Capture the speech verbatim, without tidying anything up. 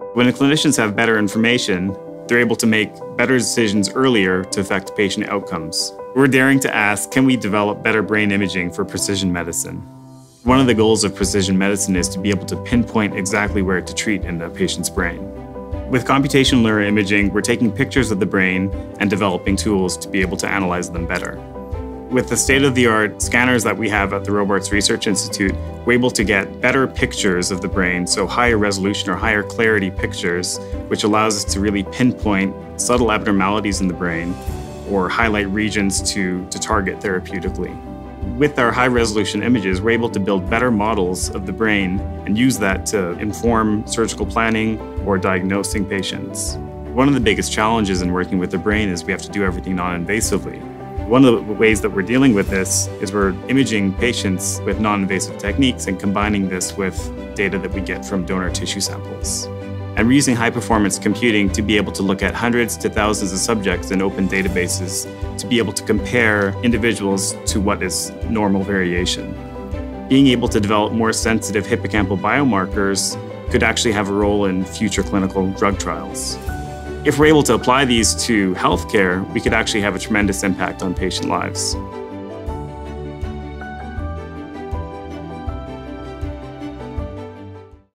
When the clinicians have better information, they're able to make better decisions earlier to affect patient outcomes. We're daring to ask, can we develop better brain imaging for precision medicine? One of the goals of precision medicine is to be able to pinpoint exactly where to treat in the patient's brain. With computational neuroimaging, we're taking pictures of the brain and developing tools to be able to analyze them better. With the state-of-the-art scanners that we have at the Robarts Research Institute, we're able to get better pictures of the brain, so higher resolution or higher clarity pictures, which allows us to really pinpoint subtle abnormalities in the brain or highlight regions to, to target therapeutically. With our high-resolution images, we're able to build better models of the brain and use that to inform surgical planning or diagnosing patients. One of the biggest challenges in working with the brain is we have to do everything non-invasively. One of the ways that we're dealing with this is we're imaging patients with non-invasive techniques and combining this with data that we get from donor tissue samples. And we're using high-performance computing to be able to look at hundreds to thousands of subjects in open databases to be able to compare individuals to what is normal variation. Being able to develop more sensitive hippocampal biomarkers could actually have a role in future clinical drug trials. If we're able to apply these to healthcare, we could actually have a tremendous impact on patient lives.